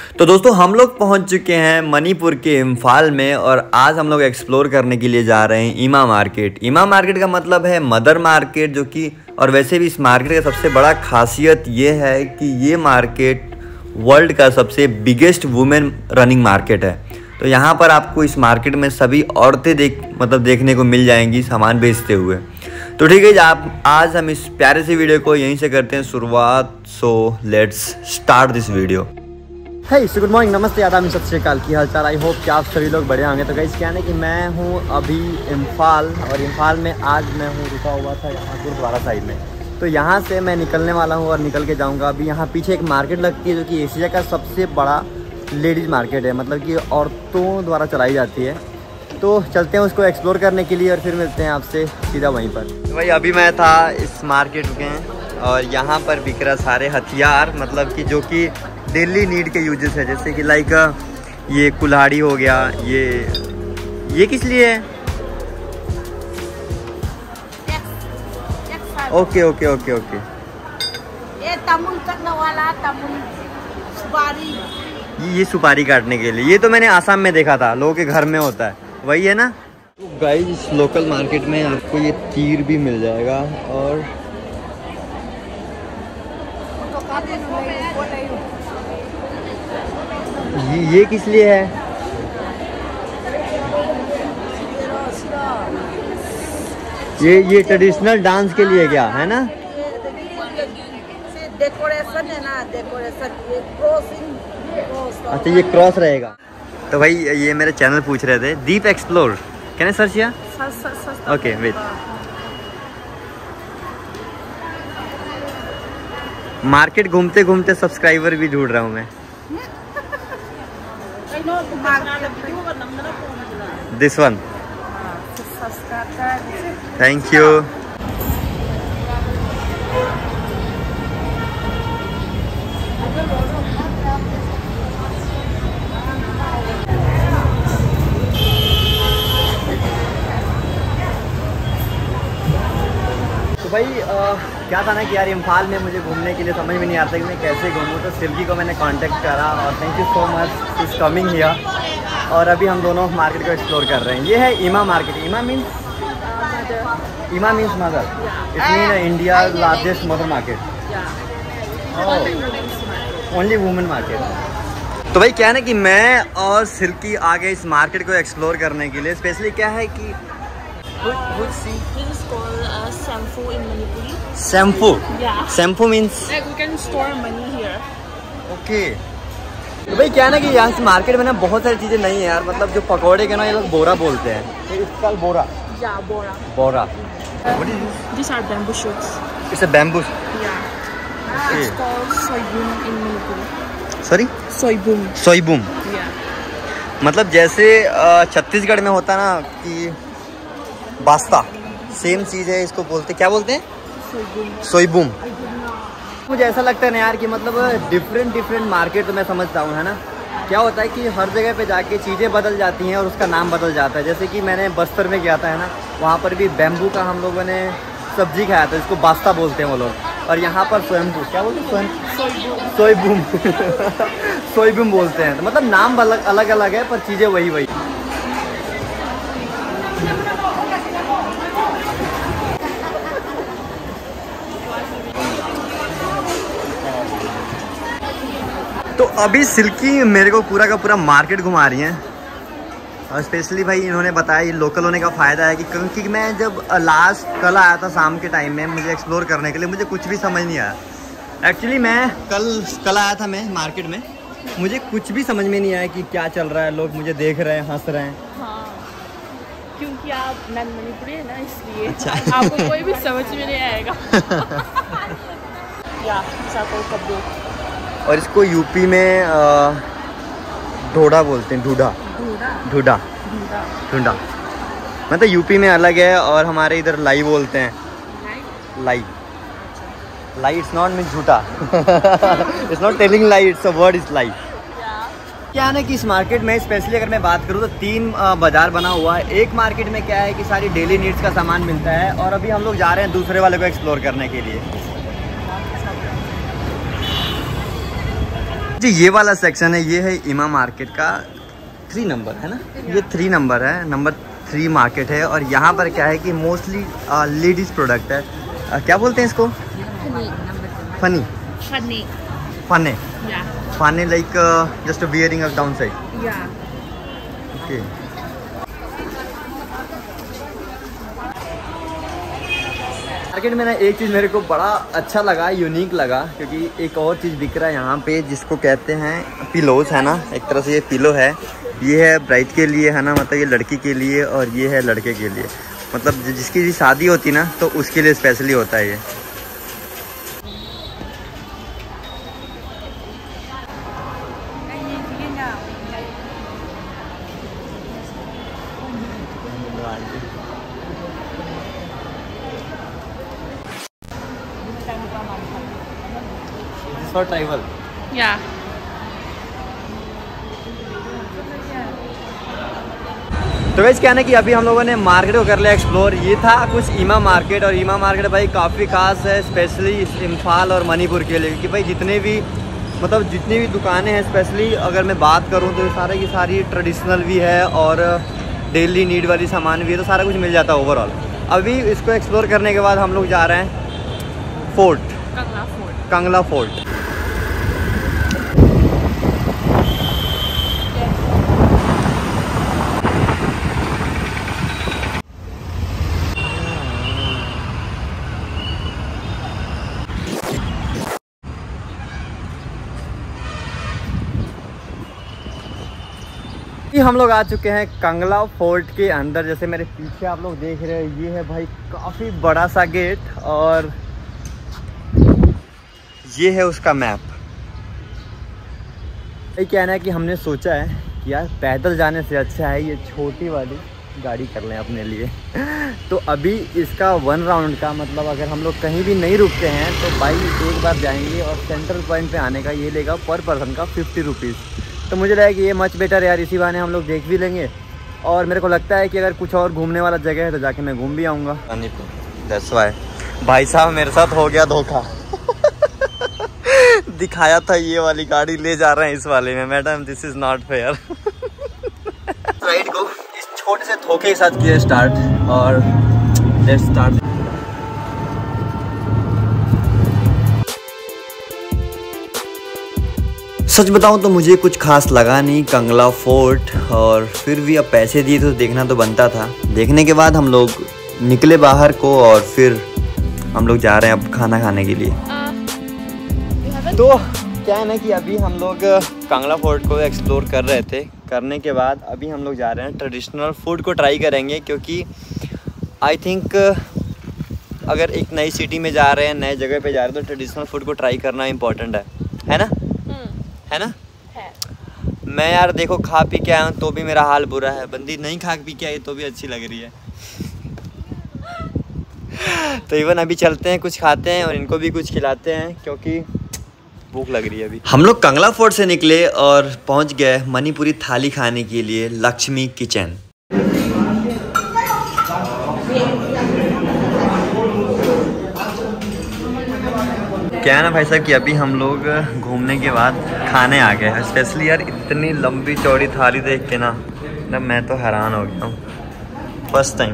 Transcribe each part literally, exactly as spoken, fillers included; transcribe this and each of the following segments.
तो दोस्तों हम लोग पहुंच चुके हैं मणिपुर के इम्फाल में और आज हम लोग एक्सप्लोर करने के लिए जा रहे हैं ईमा मार्केट। ईमा मार्केट का मतलब है मदर मार्केट, जो कि और वैसे भी इस मार्केट का सबसे बड़ा खासियत ये है कि ये मार्केट वर्ल्ड का सबसे बिगेस्ट वुमेन रनिंग मार्केट है। तो यहाँ पर आपको इस मार्केट में सभी औरतें देख मतलब देखने को मिल जाएंगी सामान बेचते हुए। तो ठीक है, आप आज हम इस प्यारे से वीडियो को यहीं से करते हैं शुरुआत। So let's start this video. Hey so good morning, नमस्ते, आदाब, सत श्री अकाल, की हालचाल। आई होप कि आप सभी लोग बढ़िया होंगे। तो गाइस क्या है कि मैं हूँ अभी इम्फाल और इम्फाल में आज मैं हूँ रुका हुआ था यहाँ गुरुद्वारा साइड में। तो यहाँ से मैं निकलने वाला हूँ और निकल के जाऊँगा। अभी यहाँ पीछे एक मार्केट लगती है जो कि एशिया का सबसे बड़ा लेडीज़ मार्केट है, मतलब कि औरतों द्वारा चलाई जाती है। तो चलते हैं उसको एक्सप्लोर करने के लिए और फिर मिलते हैं आपसे सीधा वहीं पर। तो भाई अभी मैं था इस मार्केट में और यहाँ पर बिक रहा सारे हथियार, मतलब कि जो कि डेली नीड के यूजेस है, जैसे कि लाइक ये कुल्हाड़ी हो गया। ये ये किस लिए है? ओके ओके ओके ओके ये तमुल काटने वाला, तमुल सुपारी, ये सुपारी काटने के लिए। ये तो मैंने आसाम में देखा था, लोगों के घर में होता है, वही है ना। तो गाइस इस लोकल मार्केट में आपको ये तीर भी मिल जाएगा। और ये, ये किस लिए है? ये ये ट्रेडिशनल डांस के लिए क्या है ना? डेकोरेशन है ना, डेकोरेशन। ये क्रॉसिंग, अच्छा ये क्रॉस रहेगा। तो भाई ये मेरे चैनल पूछ रहे थे, deep explore, can I search या? Okay wait. मार्केट घूमते घूमते सब्सक्राइबर भी ढूंढ रहा हूँ मैं। This one, thank you. तो भाई आ, क्या था ना कि यार इम्फाल में मुझे घूमने के लिए समझ में नहीं आता कि मैं कैसे घूमूँ। तो सिल्की को मैंने कांटेक्ट करा और thank you so much is coming here. और अभी हम दोनों मार्केट को एक्सप्लोर कर रहे हैं। ये है ईमा market. Ima means Ima means mother. It mean India largest mother market, only women market. तो भाई क्या है ना कि मैं और सिल्की आ गए इस मार्केट को एक्सप्लोर करने के लिए। स्पेशली क्या है कि Samfu in Manipuri. Samfu? Yeah. Samfu means? Like we can store money here. Okay. तो भाई क्या है ना कि यहाँ से मार्केट में ना बहुत सारी चीज़ें नहीं है यार। मतलब जो पकौड़े के ना ये लोग बोरा बोलते हैं। तो इसका बोरा? Yeah, bora. Bora. What is this? These are bamboo shoots. It's a bamboo. Yeah. Okay. It's called soyboom in Manipuri. Sorry? Soyboom. सोईबूम। Yeah. मतलब जैसे छत्तीसगढ़ में होता ना कि बास्ता, सेम चीज़ है। इसको बोलते क्या बोलते हैं? Soyboom. सोईबूम। मुझे ऐसा लगता है ना यार कि मतलब डिफरेंट डिफरेंट मार्केट तो मैं समझता हूँ, है ना। क्या होता है कि हर जगह पे जाके चीज़ें बदल जाती हैं और उसका नाम बदल जाता है। जैसे कि मैंने बस्तर में गया था, है ना, वहाँ पर भी बैम्बू का हम लोगों ने सब्जी खाया था, इसको बास्ता बोलते हैं वो लोग। और यहाँ पर स्वयंभू क्या बोलते हैं? स्वयं सोईबूम सोईबूम बोलते हैं। तो मतलब नाम अलग अलग अलग है पर चीज़ें वही वही। तो अभी सिल्की मेरे को पूरा का पूरा मार्केट घुमा रही हैं। और स्पेशली भाई इन्होंने बताया ये लोकल होने का फ़ायदा है कि क्योंकि मैं जब लास्ट कल आया था शाम के टाइम में मुझे एक्सप्लोर करने के लिए, मुझे कुछ भी समझ नहीं आया। एक्चुअली मैं कल कल आया था मैं मार्केट में, मुझे कुछ भी समझ में नहीं आया कि क्या चल रहा है। लोग मुझे देख रहे हैं, हंस रहे हैं। हाँ, क्योंकि आप नन मणिपुरी है ना, इसलिए अच्छा। आपको कोई भी समझ में नहीं आएगा। या कब्बो। और इसको यूपी में ढोडा बोलते हैं, ढूढ़ा ढूढ़ा ढूढ़ा। मतलब यूपी में अलग है और हमारे इधर लाई बोलते हैं। लाई लाई इट्स नॉट मीन झूठा। It's not telling lie, it's a word is लाई। क्या है ना कि इस मार्केट में स्पेशली अगर मैं बात करूँ तो तीन बाजार बना हुआ है। एक मार्केट में क्या है कि सारी डेली नीड्स का सामान मिलता है और अभी हम लोग जा रहे हैं दूसरे वाले को एक्सप्लोर करने के लिए। जी ये वाला सेक्शन है, ये है इमा मार्केट का थ्री नंबर है ना, ये थ्री नंबर है, नंबर थ्री मार्केट है। और यहाँ पर क्या है कि मोस्टली लेडीज़ प्रोडक्ट है। आ, क्या बोलते हैं इसको? Funny Funny. फने Yeah. फने like just wearing a down side. Yeah. Okay. Market में ना एक चीज़ मेरे को बड़ा अच्छा लगा, यूनिक लगा, क्योंकि एक और चीज़ बिक रहा है यहाँ पे जिसको कहते हैं पिलोज है ना। एक तरह से ये पिलो है, ये है ब्राइड के लिए है ना, मतलब ये लड़की के लिए, और ये है लड़के के लिए, मतलब जिसकी भी शादी होती ना तो उसके लिए स्पेशली होता है ये। For tribal. Yeah. तो वैसे क्या है ना कि अभी हम लोगों ने मार्केट को कर लिया एक्सप्लोर। ये था कुछ ईमा मार्केट, और ईमा मार्केट भाई काफ़ी खास है, स्पेशली इम्फाल और मणिपुर के लिए, कि भाई जितने भी मतलब जितनी भी दुकानें हैं, स्पेशली अगर मैं बात करूँ तो सारे की सारी ट्रेडिशनल भी है और डेली नीड वाली सामान भी है, तो सारा कुछ मिल जाता है ओवरऑल। अभी इसको एक्सप्लोर करने के बाद हम लोग जा रहे हैं fort, Kangla Fort. Kangla fort. हम लोग आ चुके हैं कंगला फोर्ट के अंदर। जैसे मेरे पीछे आप लोग देख रहे हैं, ये है भाई काफ़ी बड़ा सा गेट, और ये है उसका मैप। ये कहना है कि हमने सोचा है कि यार पैदल जाने से अच्छा है ये छोटी वाली गाड़ी कर लें अपने लिए। तो अभी इसका वन राउंड का मतलब अगर हम लोग कहीं भी नहीं रुकते हैं तो भाई एक बार जाएंगे, और सेंट्रल पॉइंट पे आने का ये लेगा पर पर्सन का फिफ्टी रुपीज़। तो मुझे लगा कि ये मच बेटर यार, इसी बहाने हम लोग देख भी लेंगे, और मेरे को लगता है कि अगर कुछ और घूमने वाला जगह है तो जाके मैं घूम भी आऊँगा। दैट्स व्हाई भाई साहब मेरे साथ हो गया धोखा। दिखाया था ये वाली गाड़ी, ले जा रहे हैं इस वाले में। Madam this is not fair. Ride को इस छोटे से धोखे के साथ किया स्टार्ट, और लेट्स स्टार्ट। सच बताऊं तो मुझे कुछ खास लगा नहीं कंगला फोर्ट, और फिर भी अब पैसे दिए तो देखना तो बनता था। देखने के बाद हम लोग निकले बाहर को, और फिर हम लोग जा रहे हैं अब खाना खाने के लिए। तो क्या है ना कि अभी हम लोग कंगला फोर्ट को एक्सप्लोर कर रहे थे, करने के बाद अभी हम लोग जा रहे हैं ट्रेडिशनल फूड को ट्राई करेंगे, क्योंकि आई थिंक अगर एक नई सिटी में जा रहे हैं, नए जगह पे जा रहे हैं, तो ट्रेडिशनल फूड को ट्राई करना इम्पोर्टेंट है, है ना? है ना? है। मैं यार देखो खा पी के आया हूँ तो भी मेरा हाल बुरा है, बंदी नहीं खा पी के आई तो भी अच्छी लग रही है। तो इवन अभी चलते हैं, कुछ खाते हैं और इनको भी कुछ खिलाते हैं, क्योंकि भूख लग रही है अभी। हम लोग कंगला फोर्ट से निकले और पहुंच गए मणिपुरी थाली खाने के लिए लक्ष्मी किचन। क्या है ना भाई साहब कि अभी हम लोग घूमने के बाद खाने आ गए। स्पेशली यार इतनी लंबी चौड़ी थाली देख के ना मतलब मैं तो हैरान हो गया हूँ फर्स्ट टाइम।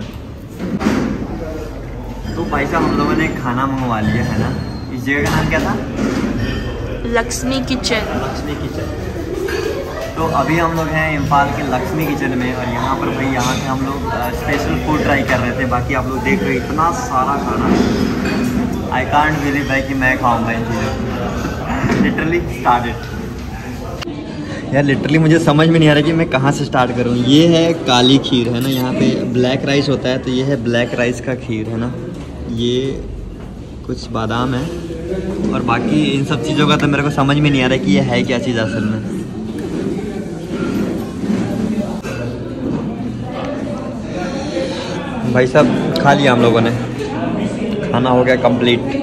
तो भाई साहब हम लोगों ने खाना मंगवा लिया है ना। इस जगह का नाम क्या था? लक्ष्मी किचन। लक्ष्मी किचन। तो अभी हम लोग हैं इम्फाल के लक्ष्मी किचन में, और यहाँ पर भाई यहाँ से हम लोग स्पेशल फूड ट्राई कर रहे थे। बाकी आप लोग देख रहे हो इतना सारा खाना, आई कांट बिलीव भाई कि मैं खाऊंगा इन चीज़ों। लिटरली स्टार्टेड यार, लिटरली मुझे समझ में नहीं आ रहा कि मैं कहाँ से स्टार्ट करूँ। ये है काली खीर है ना, यहाँ पे ब्लैक राइस होता है, तो ये है ब्लैक राइस का खीर है ना। ये कुछ बादाम है, और बाकी इन सब चीज़ों का तो मेरे को समझ में नहीं आ रहा कि ये है क्या चीज़ असल में। भाई साहब खा लिया हम लोगों ने, खाना हो गया कंप्लीट।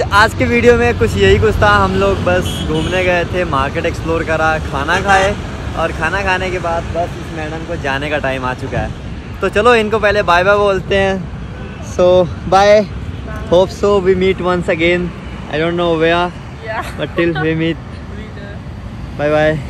आज के वीडियो में कुछ यही कुछ था। हम लोग बस घूमने गए थे, मार्केट एक्सप्लोर करा, खाना खाए और खाना खाने के बाद बस इस मैडम को जाने का टाइम आ चुका है। तो चलो इनको पहले बाय बाय बोलते हैं। So bye, hope so we meet once again, I don't know where but till we meet, bye bye.